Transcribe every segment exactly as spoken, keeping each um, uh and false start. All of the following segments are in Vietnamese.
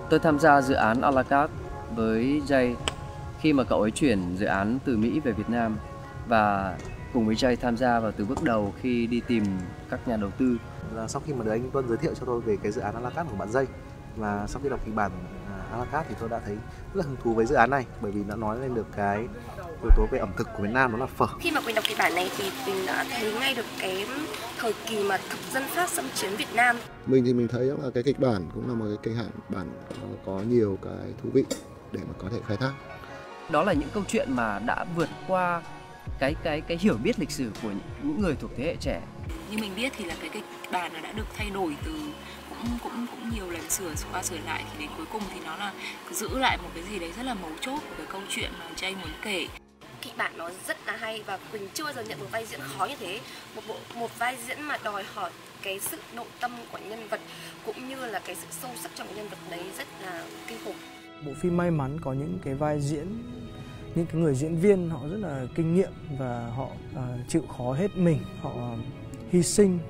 Tôi tham gia dự án a la carte với Jay khi mà cậu ấy chuyển dự án từ Mỹ về Việt Nam, và cùng với Jay tham gia vào từ bước đầu khi đi tìm các nhà đầu tư. Là sau khi mà được anh Tuân giới thiệu cho tôi về cái dự án a la carte của bạn Jay, và sau khi đọc kịch bản a la carte thì tôi đã thấy rất là hứng thú với dự án này, bởi vì nó nói lên được cái yếu tố về ẩm thực của Việt Nam, đó là phở. Khi mà Quỳnh đọc kịch bản này thì Quỳnh đã thấy ngay được cái thời kỳ mà thực dân Pháp xâm chiếm Việt Nam. Mình thì mình thấy là cái kịch bản cũng là một cái kịch bản bản có nhiều cái thú vị để mà có thể khai thác. Đó là những câu chuyện mà đã vượt qua cái cái cái hiểu biết lịch sử của những người thuộc thế hệ trẻ. Như mình biết thì là cái kịch bản nó đã được thay đổi từ cũng cũng cũng nhiều lần sửa qua sửa lại, thì đến cuối cùng thì nó là giữ lại một cái gì đấy rất là mấu chốt của cái câu chuyện mà Jay muốn kể. Kịch bản nó rất là hay và Quỳnh chưa bao giờ nhận một vai diễn khó như thế. Một bộ một vai diễn mà đòi hỏi cái sự nội tâm của nhân vật cũng như là cái sự sâu sắc trong nhân vật đấy rất là kinh khủng. Bộ phim may mắn có những cái vai diễn, những cái người diễn viên họ rất là kinh nghiệm và họ uh, chịu khó hết mình, họ uh, hy sinh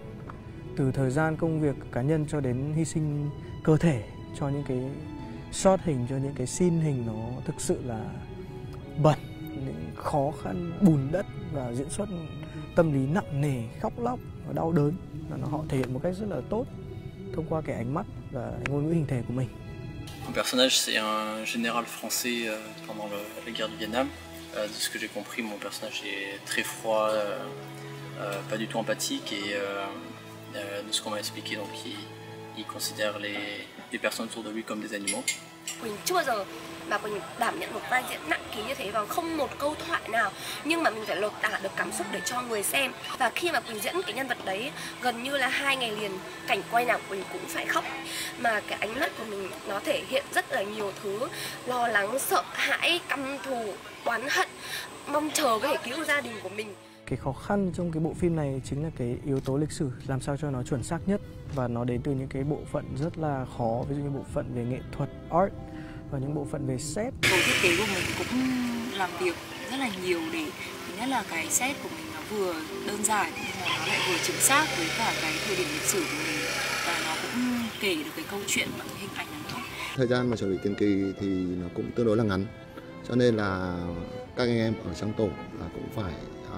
từ thời gian công việc cá nhân cho đến hy sinh cơ thể cho những cái shot hình, cho những cái scene hình nó thực sự là bẩn, những khó khăn bùn đất và diễn xuất tâm lý nặng nề, khóc lóc và đau đớn, và nó họ thể hiện một cách rất là tốt thông qua cái ánh mắt và ngôn ngữ hình thể của mình. Mon personnage, c'est un général français euh, pendant le, la guerre du Vietnam. Euh, de ce que j'ai compris, mon personnage est très froid, euh, euh, pas du tout empathique, et euh, euh, de ce qu'on m'a expliqué, donc il, il considère les, les personnes autour de lui comme des animaux. Quỳnh chưa bao giờ mà Quỳnh đảm nhận một vai diễn nặng ký như thế, và không một câu thoại nào nhưng mà mình phải lột tả được cảm xúc để cho người xem. Và khi mà Quỳnh diễn cái nhân vật đấy gần như là hai ngày liền, cảnh quay nào Quỳnh cũng phải khóc, mà cái ánh mắt của mình nó thể hiện rất là nhiều thứ: lo lắng, sợ hãi, căm thù, oán hận, mong chờ có thể cứu gia đình của mình. Cái khó khăn trong cái bộ phim này chính là cái yếu tố lịch sử, làm sao cho nó chuẩn xác nhất, và nó đến từ những cái bộ phận rất là khó, ví dụ như bộ phận về nghệ thuật, art, và những bộ phận về set. Tổ thiết kế của mình cũng làm việc rất là nhiều để thứ nhất là cái set của mình nó vừa đơn giản nhưng mà nó lại vừa chính xác với cả cái thời điểm lịch sử của mình, và nó cũng kể được cái câu chuyện bằng hình ảnh nữa. Thời gian mà chuẩn bị tiền kỳ thì nó cũng tương đối là ngắn, cho nên là các anh em ở trong tổ là cũng phải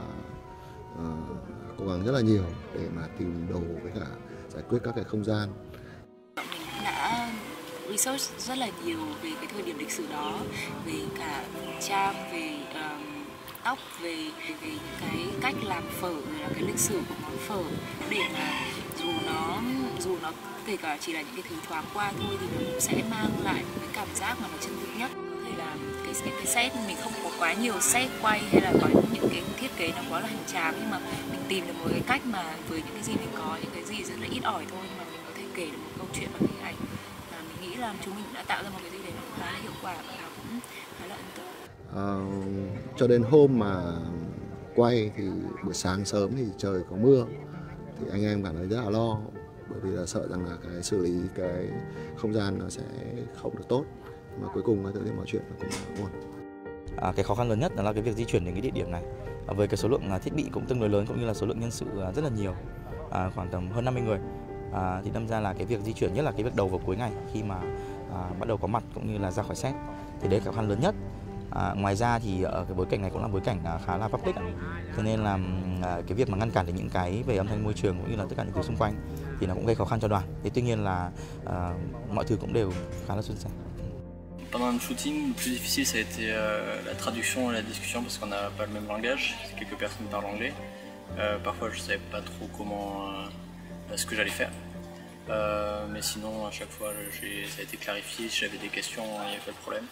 uh, uh, cố gắng rất là nhiều để mà tìm đồ với cả giải quyết các cái không gian. Mình cũng đã research rất là nhiều về cái thời điểm lịch sử đó, về cả trang, về um, tóc, về, về về cái cách làm phở, rồi là cái lịch sử của món phở, để mà dù nó dù nó kể cả chỉ là những cái thứ thoáng qua thôi thì nó cũng sẽ mang lại một cái cảm giác mà nó chân thực nhất. Có thể là cái, cái, cái set mình không có quá nhiều set quay hay là có những cái thiết kế nó quá là hoành tráng, nhưng mà mình tìm được một cái cách mà với những cái gì mình có, những cái gì rất là ít ỏi thôi, nhưng mà mình có thể kể được một câu chuyện bằng hình ảnh. Và mình nghĩ là chúng mình đã tạo ra một cái gì đấy nó khá là hiệu quả và nó cũng khá là ấn tượng. À, cho đến hôm mà quay thì buổi sáng sớm thì trời có mưa, thì anh em cảm thấy rất là lo, bởi vì là sợ rằng là cái xử lý cái không gian nó sẽ không được tốt, mà cuối cùng tôi thấy mọi chuyện nó cũng ổn. À, cái khó khăn lớn nhất đó là cái việc di chuyển đến cái địa điểm này, à, với cái số lượng thiết bị cũng tương đối lớn cũng như là số lượng nhân sự rất là nhiều, à, khoảng tầm hơn năm mươi người, à, thì đâm ra là cái việc di chuyển, nhất là cái việc đầu và cuối ngày khi mà à, bắt đầu có mặt cũng như là ra khỏi set, thì đấy là khó khăn lớn nhất. À, ngoài ra thì ở cái bối cảnh này cũng là bối cảnh khá là public, cho nên là à, cái việc mà ngăn cản được những cái về âm thanh môi trường cũng như là tất cả những thứ xung quanh thì nó cũng gây khó khăn cho đoàn. Thì tuy nhiên là à, mọi thứ cũng đều khá là suôn sẻ. Pendant le shooting, le plus difficile ça a été euh, la traduction et la discussion parce qu'on n'a pas le même langage. Quelques personnes parlent anglais. Euh, parfois je savais pas trop comment euh, ce que j'allais faire. Euh, mais sinon à chaque fois j'ai, ça a été clarifié. Si j'avais des questions, il n'y avait pas de problème.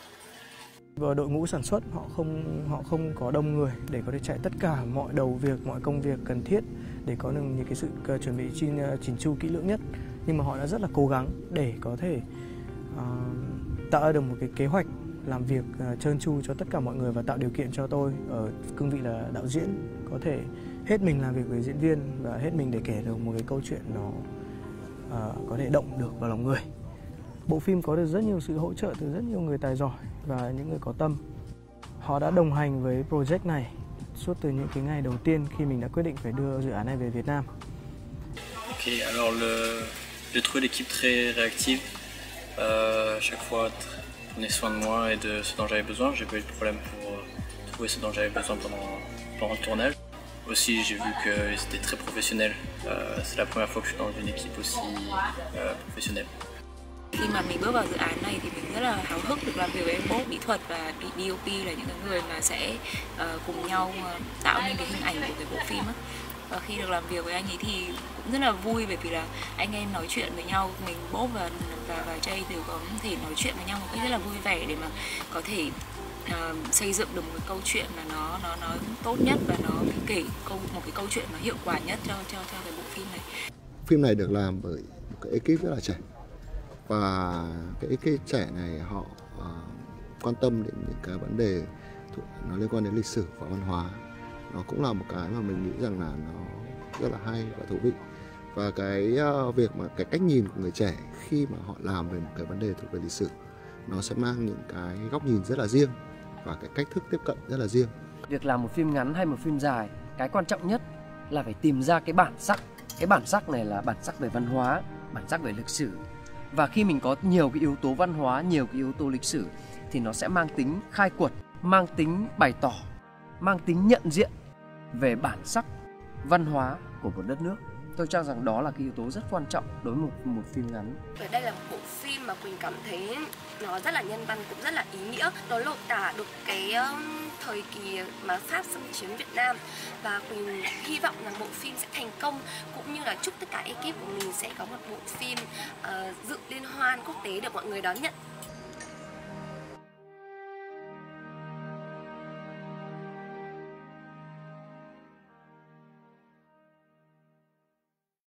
Và đội ngũ sản xuất họ không họ không có đông người để có thể chạy tất cả mọi đầu việc, mọi công việc cần thiết để có được những cái sự chuẩn bị chỉnh, chỉnh chu kỹ lưỡng nhất, nhưng mà họ đã rất là cố gắng để có thể uh, tạo ra được một cái kế hoạch làm việc uh, trơn tru cho tất cả mọi người, và tạo điều kiện cho tôi ở cương vị là đạo diễn có thể hết mình làm việc với diễn viên và hết mình để kể được một cái câu chuyện nó uh, có thể động được vào lòng người. Bộ phim có được rất nhiều sự hỗ trợ từ rất nhiều người tài giỏi và những người có tâm. Họ đã đồng hành với project này suốt từ những cái ngày đầu tiên khi mình đã quyết định phải đưa dự án này về Việt Nam. Ok, alors le, j'ai trouvé l'équipe très réactive. Euh, chaque fois, prenez soin de moi et de ce dont j'avais besoin. J'ai pas eu de problème pour trouver ce dont j'avais besoin pendant, pendant le tournage. Aussi, j'ai vu qu'ils étaient très professionnels. Euh, c'est la première fois que je suis dans une équipe aussi euh, professionnelle. Khi mà mình bước vào dự án này thì mình rất là háo hức được làm việc với anh Bob mỹ thuật và đê ô pê là những người mà sẽ uh, cùng nhau uh, tạo nên cái hình ảnh của cái bộ phim á. Và khi được làm việc với anh ấy thì cũng rất là vui bởi vì là anh em nói chuyện với nhau, mình Bob và và và Jay đều có thể nói chuyện với nhau một cách rất là vui vẻ để mà có thể uh, xây dựng được một cái câu chuyện mà nó nó nó tốt nhất và nó kể câu một cái câu chuyện nó hiệu quả nhất cho cho cho cái bộ phim này. Phim này được làm bởi một cái ekip rất là trẻ. Và cái cái trẻ này họ uh, quan tâm đến những cái vấn đề nó liên quan đến lịch sử và văn hóa. Nó cũng là một cái mà mình nghĩ rằng là nó rất là hay và thú vị. Và cái uh, việc mà cái cách nhìn của người trẻ khi mà họ làm về một cái vấn đề thuộc về lịch sử, nó sẽ mang những cái góc nhìn rất là riêng và cái cách thức tiếp cận rất là riêng. Việc làm một phim ngắn hay một phim dài, cái quan trọng nhất là phải tìm ra cái bản sắc. Cái bản sắc này là bản sắc về văn hóa, bản sắc về lịch sử. Và khi mình có nhiều cái yếu tố văn hóa, nhiều cái yếu tố lịch sử thì nó sẽ mang tính khai quật, mang tính bày tỏ, mang tính nhận diện về bản sắc văn hóa của một đất nước. Tôi cho rằng đó là cái yếu tố rất quan trọng đối với một, một phim ngắn. Ở đây là một bộ phim mà Quỳnh cảm thấy nó rất là nhân văn, cũng rất là ý nghĩa. Nó lột tả được cái um, thời kỳ mà Pháp xâm chiếm Việt Nam. Và Quỳnh hy vọng rằng bộ phim sẽ thành công, cũng như là chúc tất cả ekip của mình sẽ có một bộ phim uh, dự liên hoan quốc tế được mọi người đón nhận.